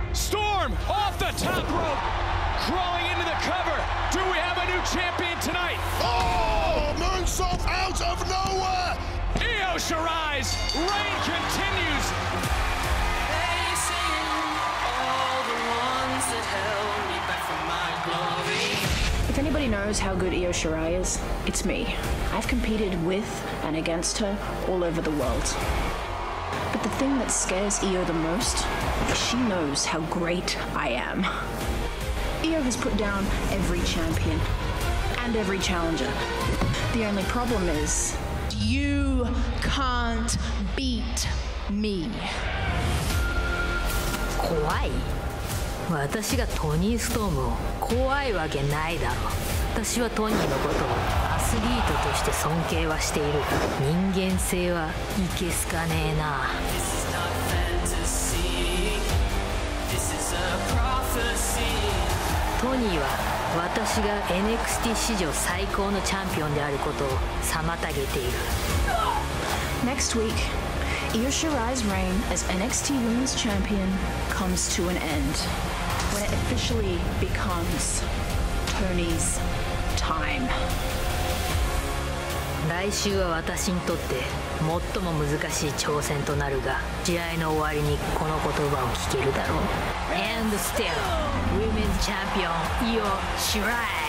Storm off the top rope, crawling into the cover. Do we have a new champion tonight? Oh, moonsault out of nowhere. Io Shirai's reign continues. If anybody knows how good Io Shirai is, it's me. I've competed with and against her all over the world. But the thing that scares Io the most is she knows how great I am. Io has put down every champion and every challenger. The only problem is, you can't beat me. 怖い？私がトニー・ストームを怖いわけないだろう。私はトニーのことをアスリートとして尊敬はしているが、人間性はいけすかねえな。トニーは私が NXT 史上最高のチャンピオンであることを妨げている。 Next week, Io Shirai's reign as NXT Women's Champion comes to an end when it officially becomes Toni's time. 来週は私にとって最も難しい挑戦となるが、試合の終わりにこの言葉を聞けるだろう。And still, Women's Champion Io Shirai.